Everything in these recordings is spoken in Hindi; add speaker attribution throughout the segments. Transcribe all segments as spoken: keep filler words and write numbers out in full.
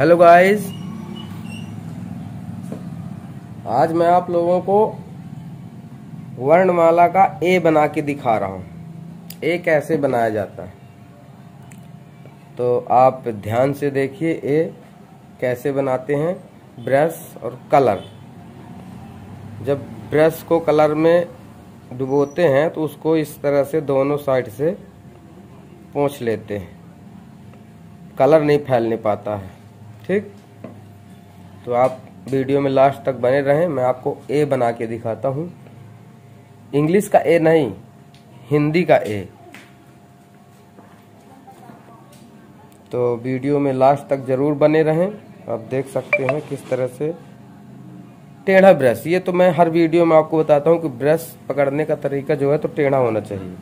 Speaker 1: हेलो गाइस, आज मैं आप लोगों को वर्णमाला का ए बना के दिखा रहा हूँ। ए कैसे बनाया जाता है, तो आप ध्यान से देखिए ए कैसे बनाते हैं। ब्रश और कलर, जब ब्रश को कलर में डुबोते हैं तो उसको इस तरह से दोनों साइड से पोंछ लेते हैं, कलर नहीं फैलने पाता है। ठीक, तो आप वीडियो में लास्ट तक बने रहें। मैं आपको ए बना के दिखाता हूँ। इंग्लिश का ए नहीं, हिंदी का ए। तो वीडियो में लास्ट तक जरूर बने रहें। आप देख सकते हैं किस तरह से टेढ़ा ब्रश, ये तो मैं हर वीडियो में आपको बताता हूँ कि ब्रश पकड़ने का तरीका जो है तो टेढ़ा होना चाहिए।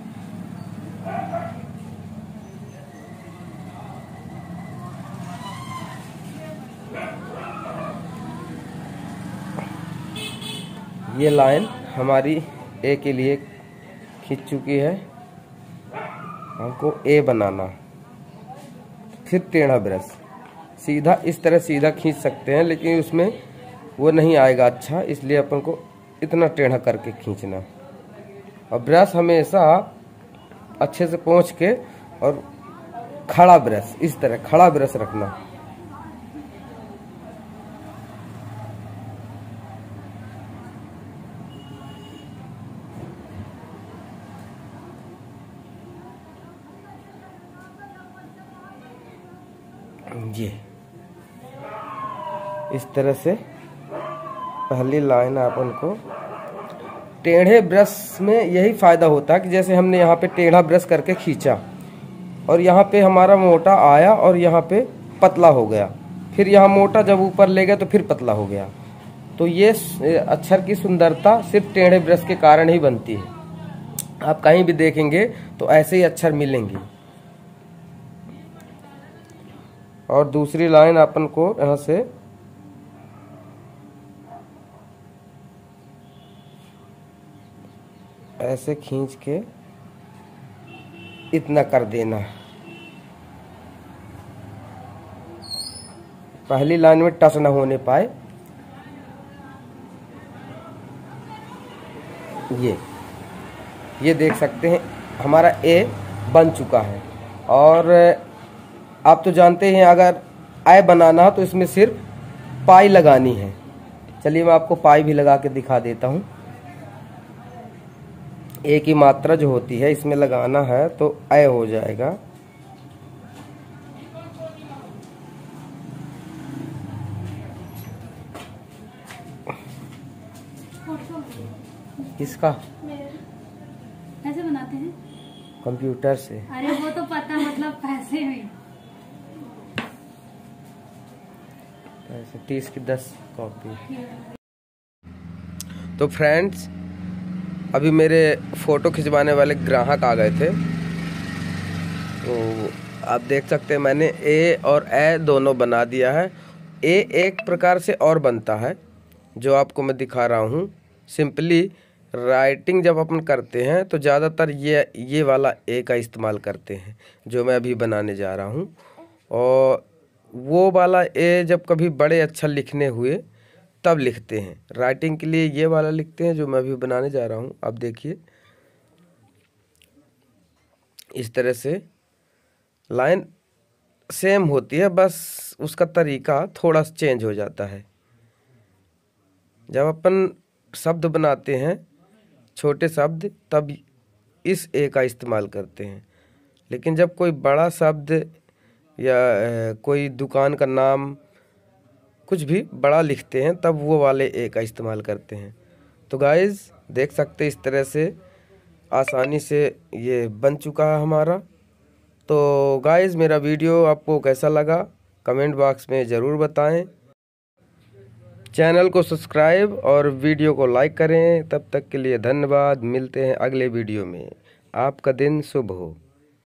Speaker 1: ये लाइन हमारी ए के लिए खींच चुकी है। हमको ए बनाना, फिर टेढ़ा ब्रश सीधा इस तरह सीधा खींच सकते हैं, लेकिन उसमें वो नहीं आएगा अच्छा, इसलिए अपन को इतना टेढ़ा करके खींचना। और ब्रश हमेशा अच्छे से पोंछ के और खड़ा ब्रश, इस तरह खड़ा ब्रश रखना। ये इस तरह से पहली लाइन अपन को टेढ़े ब्रश में यही फायदा होता है कि जैसे हमने यहाँ पे टेढ़ा ब्रश करके खींचा और यहाँ पे हमारा मोटा आया और यहाँ पे पतला हो गया, फिर यहाँ मोटा जब ऊपर ले गया तो फिर पतला हो गया। तो ये अक्षर की सुंदरता सिर्फ टेढ़े ब्रश के कारण ही बनती है। आप कहीं भी देखेंगे तो ऐसे ही अक्षर मिलेंगे। और दूसरी लाइन अपन को यहाँ से ऐसे खींच के इतना कर देना। पहली लाइन में टच ना होने पाए। ये ये देख सकते हैं हमारा ए बन चुका है। और आप तो जानते हैं अगर आई बनाना हो तो इसमें सिर्फ पाई लगानी है। चलिए मैं आपको पाई भी लगा के दिखा देता हूँ। ए की मात्रा जो होती है इसमें लगाना है तो आई हो जाएगा। किसका
Speaker 2: कैसे बनाते हैं?
Speaker 1: कंप्यूटर से।
Speaker 2: अरे वो तो पता, मतलब पैसे में
Speaker 1: ऐसे तीस की दस कॉपी। तो फ्रेंड्स, अभी मेरे फोटो खिंचवाने वाले ग्राहक आ गए थे, तो आप देख सकते हैं मैंने ए और ए दोनों बना दिया है। ए एक प्रकार से और बनता है जो आपको मैं दिखा रहा हूँ। सिंपली राइटिंग जब अपन करते हैं तो ज़्यादातर ये ये वाला ए का इस्तेमाल करते हैं जो मैं अभी बनाने जा रहा हूँ। और वो वाला ए जब कभी बड़े अक्षर लिखने हुए तब लिखते हैं। राइटिंग के लिए ये वाला लिखते हैं जो मैं अभी बनाने जा रहा हूँ। आप देखिए इस तरह से लाइन सेम होती है, बस उसका तरीका थोड़ा चेंज हो जाता है। जब अपन शब्द बनाते हैं छोटे शब्द तब इस ए का इस्तेमाल करते हैं, लेकिन जब कोई बड़ा शब्द या कोई दुकान का नाम कुछ भी बड़ा लिखते हैं तब वो वाले ए का इस्तेमाल करते हैं। तो गाइज़ देख सकते हैं इस तरह से आसानी से ये बन चुका है हमारा। तो गाइज़ मेरा वीडियो आपको कैसा लगा कमेंट बॉक्स में ज़रूर बताएं। चैनल को सब्सक्राइब और वीडियो को लाइक करें। तब तक के लिए धन्यवाद। मिलते हैं अगले वीडियो में। आपका दिन शुभ हो।